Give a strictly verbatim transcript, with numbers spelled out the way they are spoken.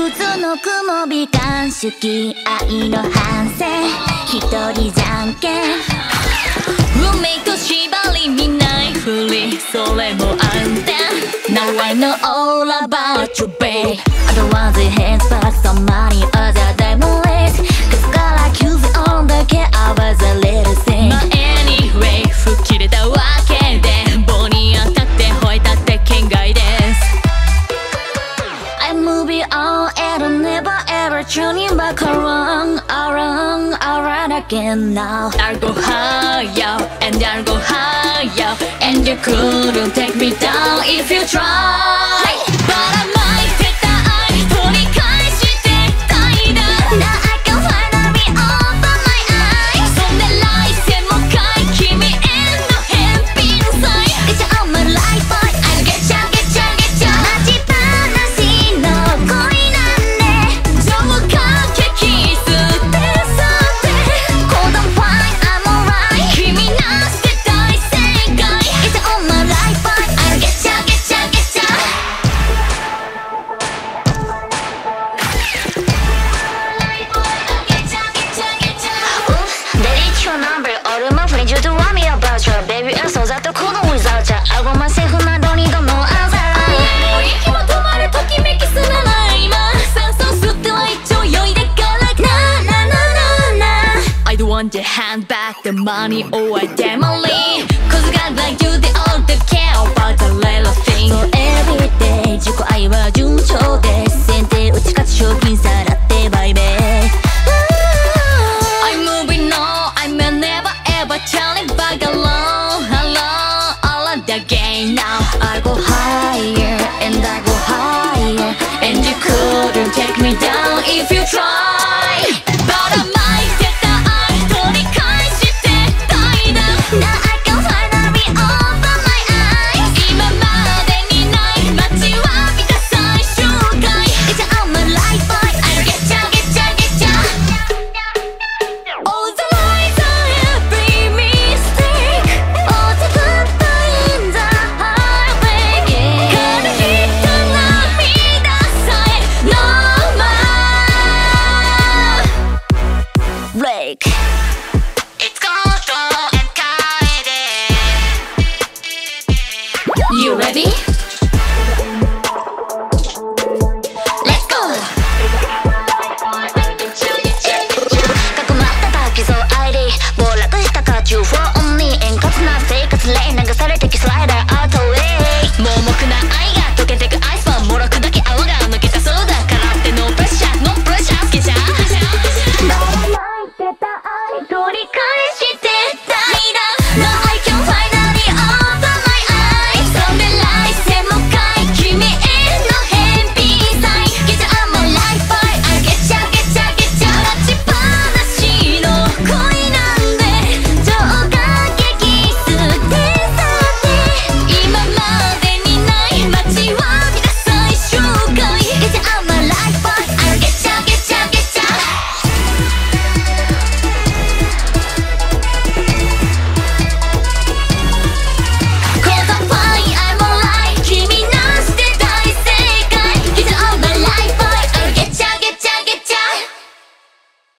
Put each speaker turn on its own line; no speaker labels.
普通の雲美観式愛の反省一人じゃんけん運命と縛り見ないふりそれも安全 Now I know all about you babe I don't want the hands back some money other than the least Cause God like you the only care I was a little thing But anyway 吹っ切れたわけで棒に当たって吠えたって県外です I move it on and never ever turning back around around around again now I'll go higher and I'll go higher And you couldn't take me down if you try But I might get that eye 取り返してたいだ Now I can finally open my eyes そんで来世もかい君への返品さえ It's all my life boy I'll get ya get ya get ya 待ちっぱなしの恋なんで情をかけキスってさって Hold on fine I'm alright 君なして大正解 It's all my life boy I'll get ya get ya get ya Delete your number all my friends you do want me about you Baby I'm so that couldn't without ya I want myself などにがもうあざもう息も止まるときめきすらない今酸素吸っては一丁酔いでからななななな I don't want your hand back the money or a demolition Cause God like you they all the care about the little thing So every day